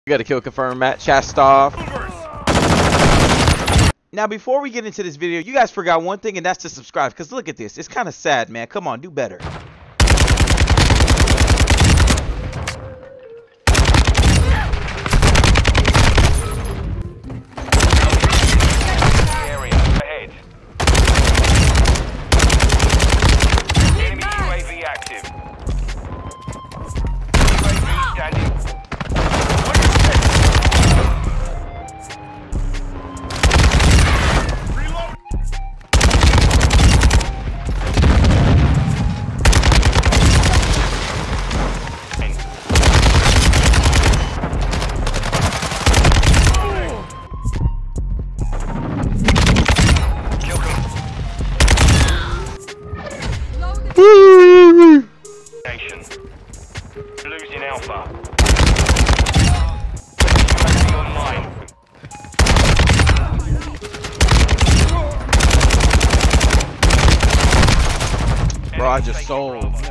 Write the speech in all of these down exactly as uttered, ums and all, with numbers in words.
We got a kill confirmed, Matt Chastov. Now, before we get into this video, you guys forgot one thing, and that's to subscribe. Because look at this. It's kind of sad, man. Come on, do better. Losing Alpha. Bro, I just sold. No.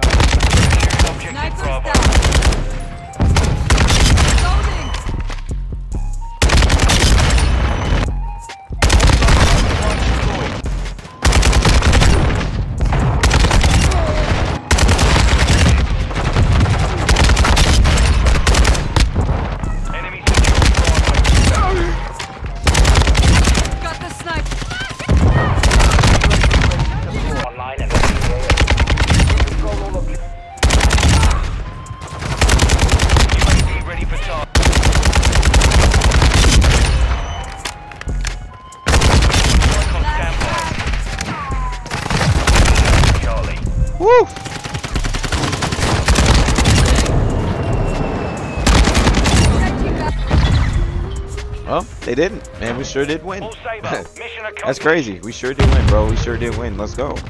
Woo! Well, they didn't. Man, we sure did win. That's crazy. We sure did win, bro. We sure did win. Let's go.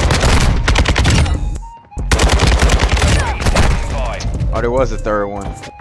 Oh, there was a third one.